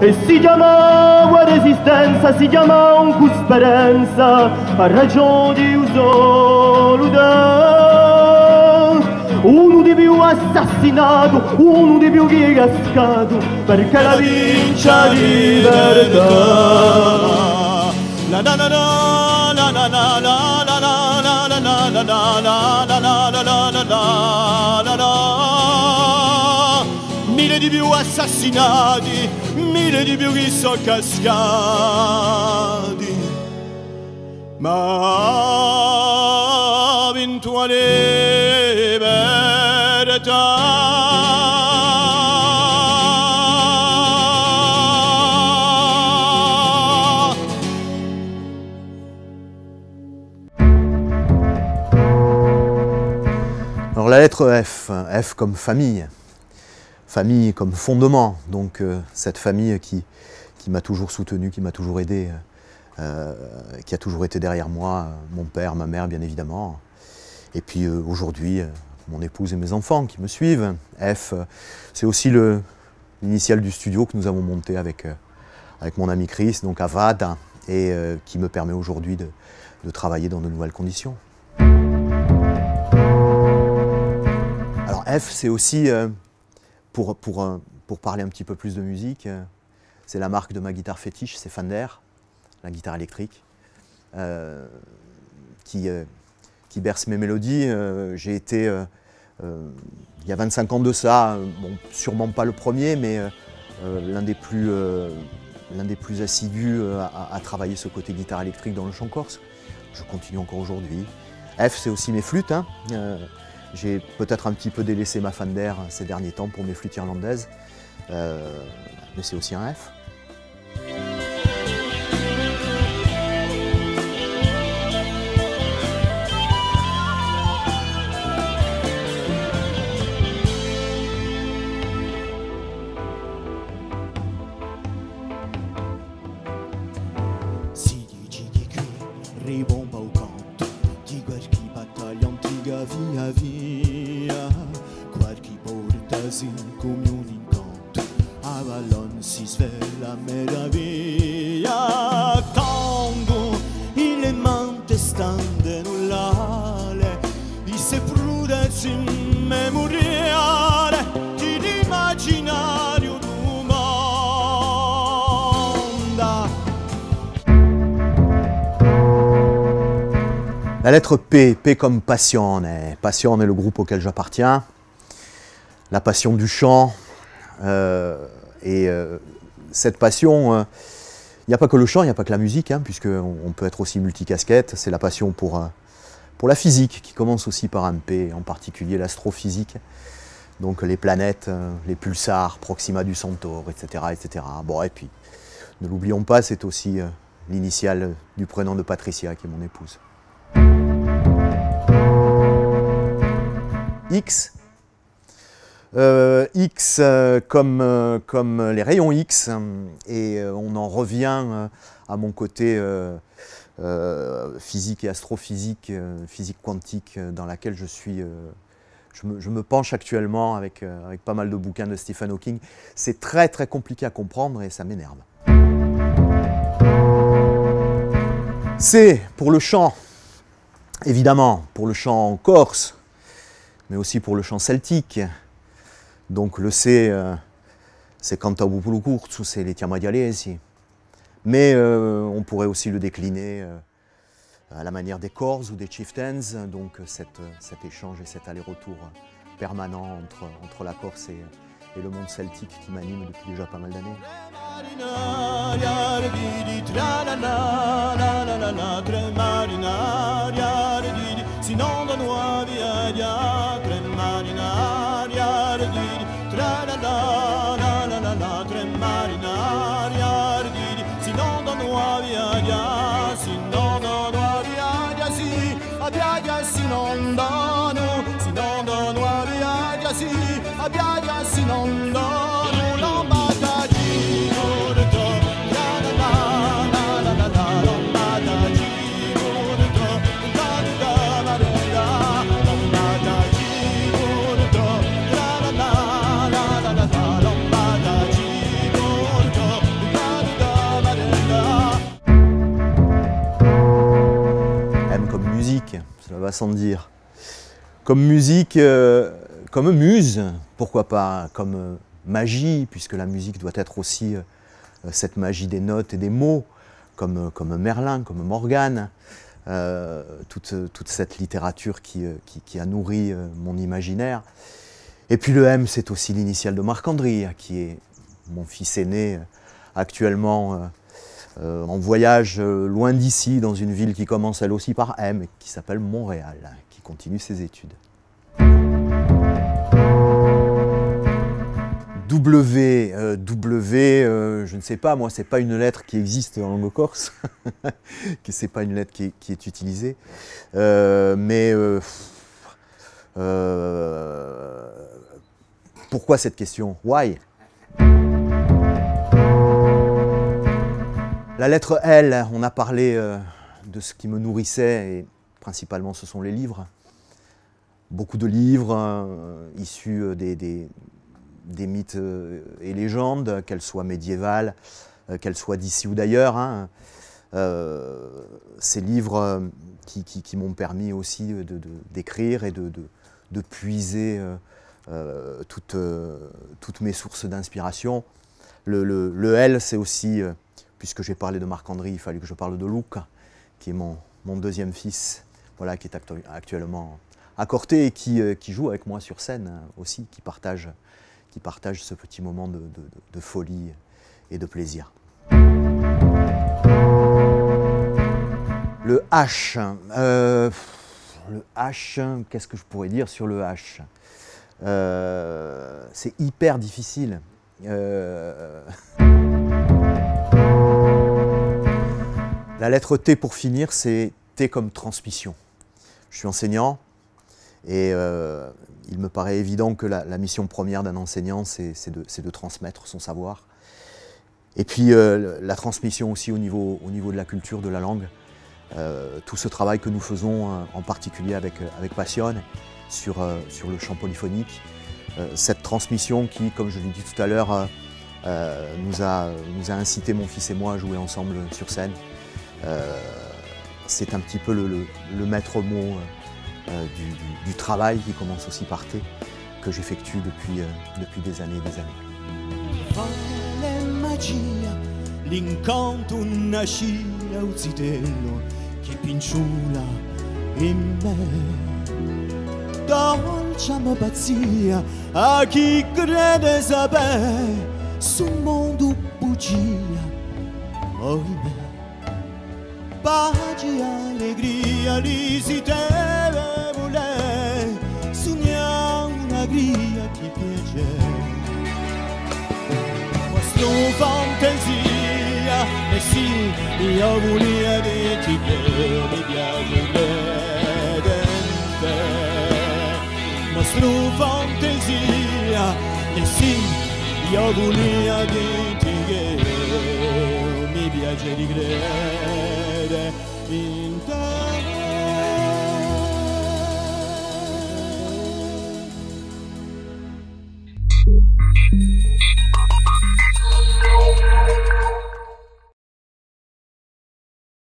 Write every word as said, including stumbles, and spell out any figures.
e si chiamava resistenza, si chiamava un speranza, a ragione di un solo te. Uno di più assassinato, uno di più che è cascato, perché la vincia libertà. La la la la la la la la la la la la la la la la la la la. Mille di più assassinati, mille di più che sono cascati, ma eventuale libertà. Alors la lettre F, F comme famille, famille comme fondement, donc euh, cette famille qui, qui m'a toujours soutenu, qui m'a toujours aidé, euh, qui a toujours été derrière moi, mon père, ma mère bien évidemment, et puis euh, aujourd'hui euh, mon épouse et mes enfants qui me suivent. F, euh, c'est aussi l'initiale du studio que nous avons monté avec, euh, avec mon ami Chris, donc à Vade, et euh, qui me permet aujourd'hui de, de travailler dans de nouvelles conditions. F, c'est aussi, euh, pour, pour, euh, pour parler un petit peu plus de musique, euh, c'est la marque de ma guitare fétiche, c'est Fender, la guitare électrique, euh, qui, euh, qui berce mes mélodies. Euh, J'ai été, euh, euh, il y a vingt-cinq ans de ça, bon, sûrement pas le premier, mais euh, l'un des plus, euh, l'un des plus assidus à, à travailler ce côté guitare électrique dans le chant corse. Je continue encore aujourd'hui. F, c'est aussi mes flûtes. Hein. Euh, J'ai peut-être un petit peu délaissé ma Fender ces derniers temps pour mes flûtes irlandaises, euh, mais c'est aussi un F. Si dici che qui ribomba o canto, di qualche battaglia antica via via, qualche portasi come un incontro, a ballon si svela meraviglia. Tango in le mante stande nullale, di se prudenza immemoriale, di l'immaginario d'un mondo. La lettre P, P comme Passione. Passione est le groupe auquel j'appartiens. La passion du chant. Euh, et euh, cette passion, il euh, n'y a pas que le chant, il n'y a pas que la musique, hein, puisqu'on on peut être aussi multicasquette. C'est la passion pour, euh, pour la physique, qui commence aussi par un P, en particulier l'astrophysique. Donc les planètes, euh, les pulsars, Proxima du Centaure, et cetera et cetera. Bon, et puis, ne l'oublions pas, c'est aussi euh, l'initiale du prénom de Patricia, qui est mon épouse. X, euh, X euh, comme, euh, comme les rayons X, et euh, on en revient euh, à mon côté euh, euh, physique et astrophysique, euh, physique quantique, euh, dans laquelle je suis, euh, je, me, je me penche actuellement avec, euh, avec pas mal de bouquins de Stephen Hawking. C'est très très compliqué à comprendre et ça m'énerve. C pour le chant, évidemment, pour le chant en corse, mais aussi pour le chant celtique. Donc le C, euh, c'est Cantabupulu Curzu, c'est les Tiamadialesi. Mais euh, on pourrait aussi le décliner euh, à la manière des Corses ou des Chieftains, donc cette, cet échange et cet aller-retour permanent entre, entre la Corse et, et le monde celtique qui m'anime depuis déjà pas mal d'années. va sans dire. Comme musique, euh, comme muse, pourquoi pas, comme euh, magie, puisque la musique doit être aussi euh, cette magie des notes et des mots, comme, comme Merlin, comme Morgane, euh, toute, toute cette littérature qui, qui, qui a nourri euh, mon imaginaire. Et puis le M, c'est aussi l'initiale de Marc-André, qui est mon fils aîné, actuellement euh, euh, en voyage euh, loin d'ici, dans une ville qui commence elle aussi par M, qui s'appelle Montréal, qui continue ses études. W, euh, W, euh, je ne sais pas, moi, c'est pas une lettre qui existe en langue corse, que c'est pas une lettre qui est, qui est utilisée, euh, mais euh, euh, pourquoi cette question? Why? La lettre L, on a parlé euh, de ce qui me nourrissait, et principalement ce sont les livres. Beaucoup de livres euh, issus des, des, des mythes et légendes, qu'elles soient médiévales, euh, qu'elles soient d'ici ou d'ailleurs. Hein. Euh, ces livres euh, qui, qui, qui m'ont permis aussi de, de, d'écrire et de, de, de puiser euh, euh, toutes, euh, toutes mes sources d'inspiration. Le, le, le L, c'est aussi... Euh, puisque j'ai parlé de Marc-André, il fallait que je parle de Luca, qui est mon, mon deuxième fils, voilà, qui est actu actuellement à Corté et qui, euh, qui joue avec moi sur scène hein, aussi, qui partage, qui partage ce petit moment de, de, de folie et de plaisir. Le H, euh, le H, qu'est-ce que je pourrais dire sur le H? euh, C'est hyper difficile. Euh... La lettre T pour finir, c'est T comme transmission. Je suis enseignant et euh, il me paraît évident que la, la mission première d'un enseignant, c'est de, de transmettre son savoir. Et puis euh, la transmission aussi au niveau, au niveau de la culture, de la langue. Euh, tout ce travail que nous faisons, euh, en particulier avec, avec Passion, sur, euh, sur le chant polyphonique. Euh, cette transmission qui, comme je l'ai dit tout à l'heure, euh, euh, nous, a, nous a incité, mon fils et moi, à jouer ensemble sur scène. Euh, c'est un petit peu le, le, le maître mot euh, du, du, du travail qui commence aussi par T, que j'effectue depuis, euh, depuis des années et des années. Vale magia, l'incanto nascita un zitello che pinciula in me. Dolciamo pazzia a chi crede sapere sul mondo bugia, ohimè. Pace e allegria li si deve voler, sogniamo una gria che piace. Nostra fantasia, e sì, io volia dirti che mi piace credente. Nostra fantasia, e sì, io volia dirti che mi piace di credere in te.